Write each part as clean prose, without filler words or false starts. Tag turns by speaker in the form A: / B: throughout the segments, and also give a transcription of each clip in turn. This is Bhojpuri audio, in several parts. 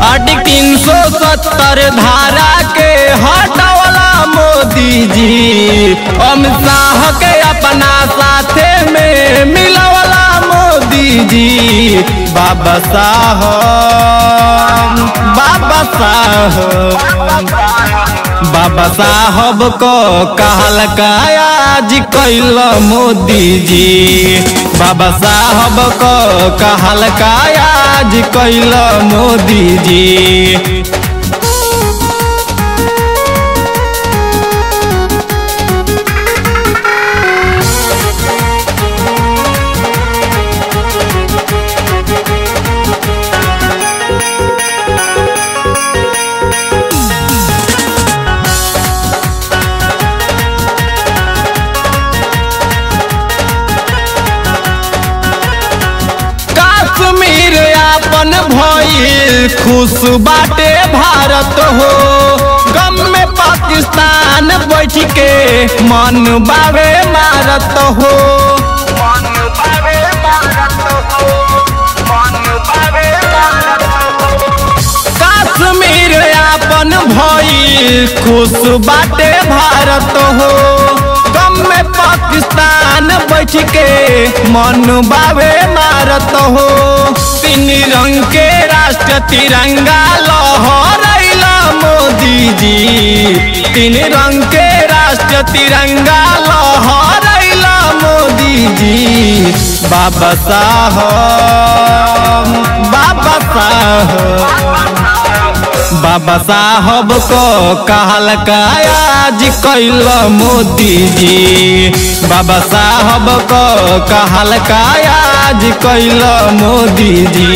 A: आर्टिकल 370 धारा के हटावला मोदी जी। अमित शाह के अपना साथे में मिलावला मोदी जी। बाबा साहब को कहल आज कैल मोदी जी। बाबा साहब को कहल आज कैल मोदी जी। कश्मीर अपन भइल खुश बाटे भारत हो। गम में पाकिस्तान बैठ के मन बावे मारत हो। कश्मीर अपन भइल खुश बाटे भारत हो। गम में पाकिस्तान बैठ के मन बावे मारत हो। तीन रंग के राष्ट्र तिरंगा लहराइला मोदी जी। तीन रंग के राष्ट्र तिरंगा लहराइला मोदी जी। बाबा साहब को कहल आज कैल मोदी जी। बाबा साहब को कहल आज कैल मोदी जी।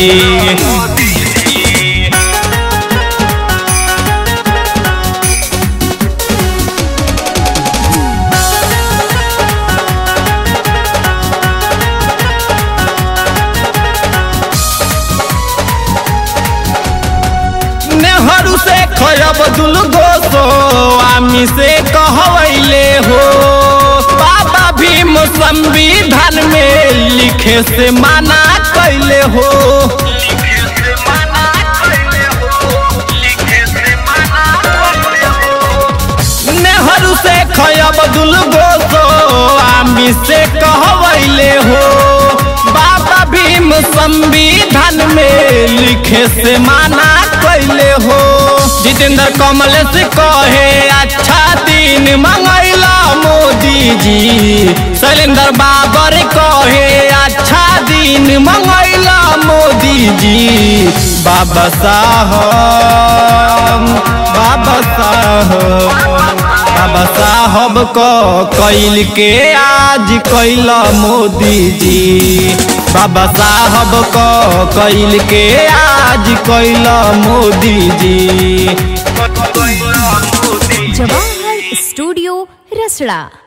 A: नेहरू से अब्दुल गोसो आमी से कहवैले हो। बाबा भीम संविधान में लिखे से मना कैले हो। नेहरू से अब्दुल गोसो आमी से कहवैले हो। बाबा भीम संविधान में लिखे से मना कैले हो। जितेंद्र कमलेश कहे अच्छा दिन मंगैला मोदी जी। शैलेंद्र बाबर कहे अच्छा दिन मंगैला मोदी जी। बाबा साहब को कैल के आज कैल मोदी जी। बाबा साहब को कैल के आज कैल मोदी जी।
B: जवाहर स्टूडियो रसड़ा।